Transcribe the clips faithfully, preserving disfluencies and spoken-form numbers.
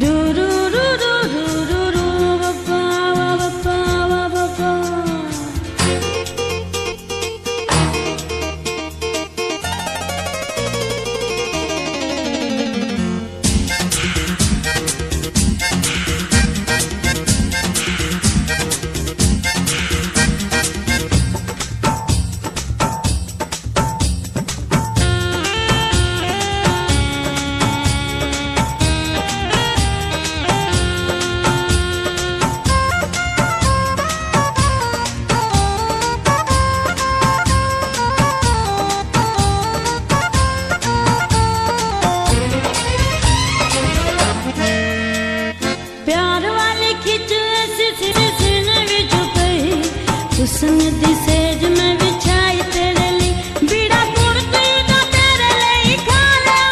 हुस्न दी सेज में विछाई तेरे लिए बीड़ा कुर्ती दा तेरे लिए खा लिया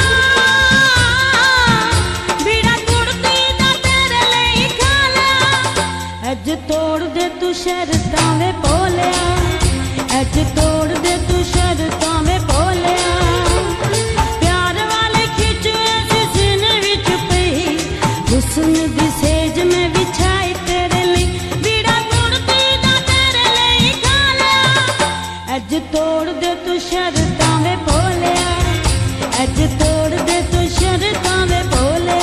बीड़ा कुर्ती दा तेरे लिए खा लिया अज तोड़ दे तू शर्तां वे बोलिया अज तोड़ दे तू शर्तां वे बोलिया प्यार वाले खिच ऐसी सीने विच पई हुस्न दी सेज में विछाई तेरे लिए अज तोड़ दे तू शर्तां वे बोलिया अज तोड़ दे तू शर्तां वे बोलिया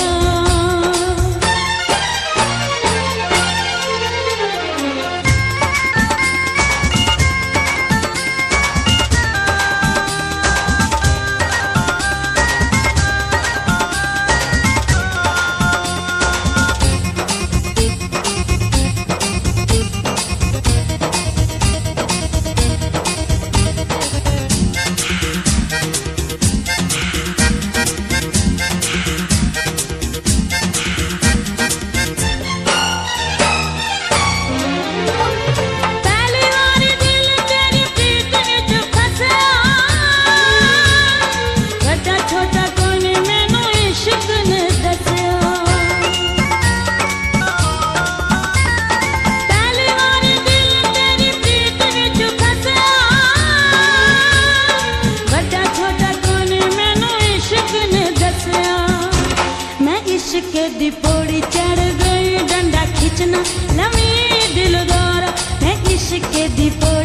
इश्क दी पौड़ी चढ़ गई डंडा खिंचना लमी दिल दौरा मैं इश्क दी पौड़ी